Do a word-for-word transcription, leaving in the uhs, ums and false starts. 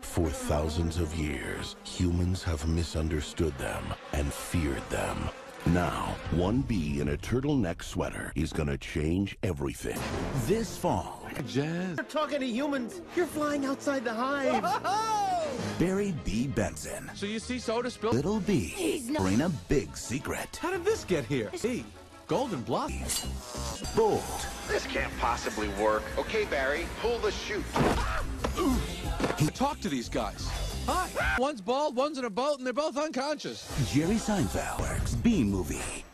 For thousands of years, humans have misunderstood them and feared them. Now, one bee in a turtleneck sweater is gonna change everything. This fall, Jazz. You're talking to humans. You're flying outside the hive. Barry B. Benson, So you see soda spill? Little B, bring a big secret. How did this get here? Hey, Golden Blossom. Bold, This can't possibly work. Okay, Barry, pull the chute. Talk to these guys. Hi. One's bald, one's in a boat, and they're both unconscious. Jerry Seinfeld, B Movie.